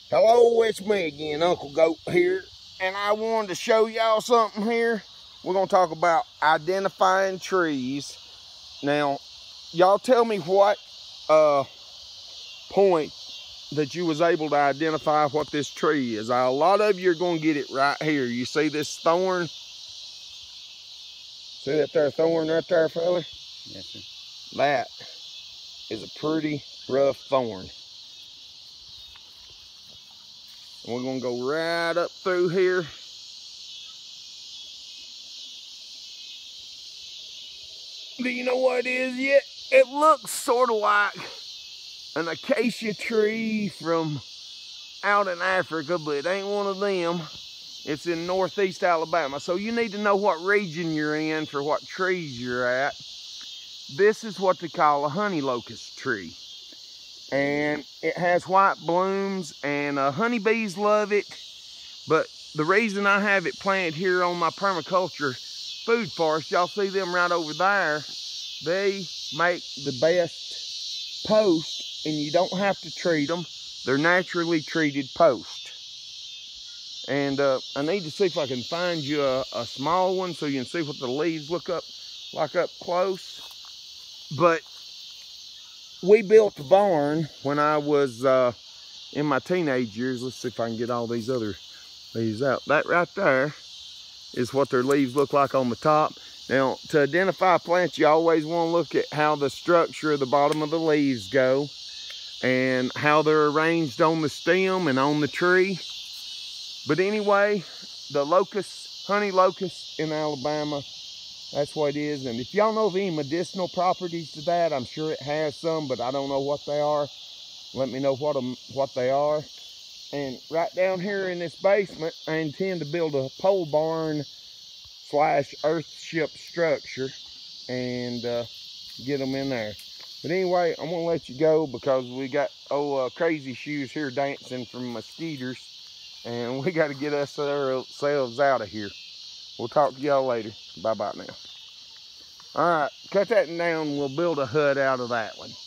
Hello, it's me again, Uncle Goat here, and I wanted to show y'all something here. We're gonna talk about identifying trees. Now, y'all tell me what point that you was able to identify what this tree is. A lot of you are gonna get it right here. You see this thorn? See that there thorn right there, fella? Yes, sir. That is a pretty rough thorn. And we're gonna go right up through here. Do you know what it is yet? It looks sort of like an acacia tree from out in Africa, but it ain't one of them. It's in northeast Alabama. So you need to know what region you're in for what trees you're at. This is what they call a honey locust tree. And it has white blooms, and honeybees love it. But the reason I have it planted here on my permaculture food forest, y'all see them right over there, they make the best post, and you don't have to treat them. They're naturally treated post. And I need to see if I can find you a small one so you can see what the leaves look like up close. But we built a barn when I was in my teenage years. Let's see if I can get all these other leaves out. That right there is what their leaves look like on the top. Now, to identify plants, you always want to look at how the structure of the bottom of the leaves go and how they're arranged on the stem and on the tree. But anyway, the locust, honey locust in Alabama, that's what it is. And if y'all know of any medicinal properties to that, I'm sure it has some, but I don't know what they are. Let me know what they are. And right down here in this basement, I intend to build a pole barn / earthship structure and get them in there. But anyway, I'm gonna let you go because we got crazy shoes here dancing from mosquitoes, and we got to get ourselves out of here. We'll talk to y'all later. Bye bye now. All right, cut that down. We'll build a hut out of that one.